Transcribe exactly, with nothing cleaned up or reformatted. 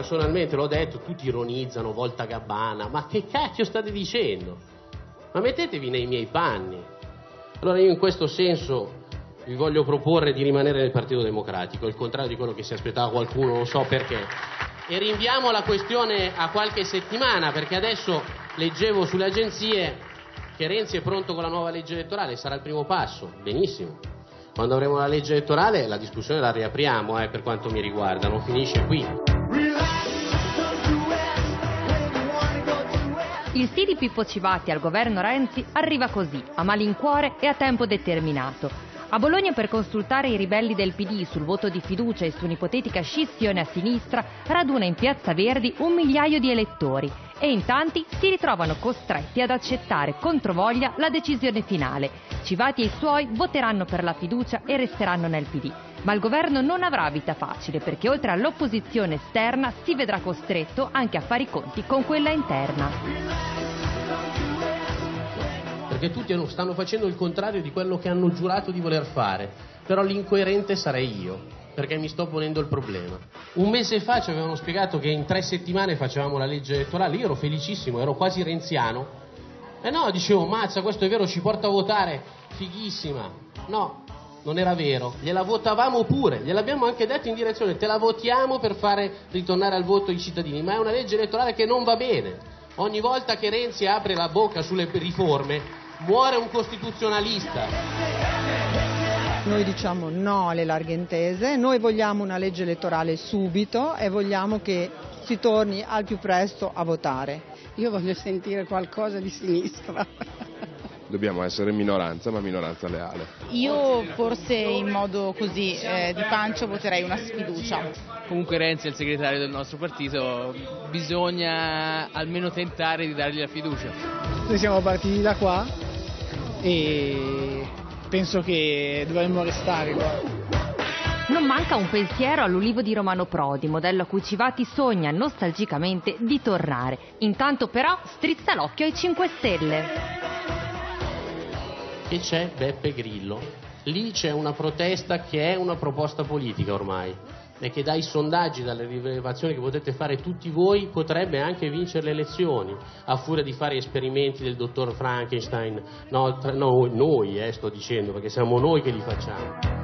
personalmente l'ho detto, tutti ironizzano, Volta Gabbana, ma che cacchio state dicendo? Ma mettetevi nei miei panni. Allora io in questo senso vi voglio proporre di rimanere nel Partito Democratico, il contrario di quello che si aspettava qualcuno, non so perché. E rinviamo la questione a qualche settimana, perché adesso leggevo sulle agenzie che Renzi è pronto con la nuova legge elettorale, sarà il primo passo, benissimo. Quando avremo la legge elettorale la discussione la riapriamo, eh, per quanto mi riguarda, non finisce qui. Il sì di Pippo Civati al governo Renzi arriva così, a malincuore e a tempo determinato. A Bologna, per consultare i ribelli del P D sul voto di fiducia e su un'ipotetica scissione a sinistra, raduna in Piazza Verdi un migliaio di elettori e in tanti si ritrovano costretti ad accettare controvoglia la decisione finale. Civati e i suoi voteranno per la fiducia e resteranno nel P D. Ma il governo non avrà vita facile, perché oltre all'opposizione esterna si vedrà costretto anche a fare i conti con quella interna. Perché tutti stanno facendo il contrario di quello che hanno giurato di voler fare, però l'incoerente sarei io, perché mi sto ponendo il problema. Un mese fa ci avevano spiegato che in tre settimane facevamo la legge elettorale, io ero felicissimo, ero quasi renziano, e no, dicevo, mazza, questo è vero, ci porta a votare, fighissima. No, non era vero, gliela votavamo pure, gliel'abbiamo anche detto in direzione, te la votiamo per fare ritornare al voto i cittadini, ma è una legge elettorale che non va bene. Ogni volta che Renzi apre la bocca sulle riforme muore un costituzionalista. Noi diciamo no alle larghe intese, noi vogliamo una legge elettorale subito e vogliamo che si torni al più presto a votare. Io voglio sentire qualcosa di sinistra. Dobbiamo essere minoranza, ma minoranza leale. Io forse in modo così eh, di pancio voterei una sfiducia. Comunque Renzi è il segretario del nostro partito, bisogna almeno tentare di dargli la fiducia. Noi siamo partiti da qua e penso che dovremmo restare qua. Non manca un pensiero all'Ulivo di Romano Prodi, modello a cui Civati sogna nostalgicamente di tornare. Intanto però strizza l'occhio ai cinque Stelle. Che c'è Beppe Grillo. Lì c'è una protesta che è una proposta politica ormai e che dai sondaggi, dalle rilevazioni che potete fare tutti voi, potrebbe anche vincere le elezioni, a furia di fare esperimenti del dottor Frankenstein. No, tra, no noi, eh, sto dicendo, perché siamo noi che li facciamo.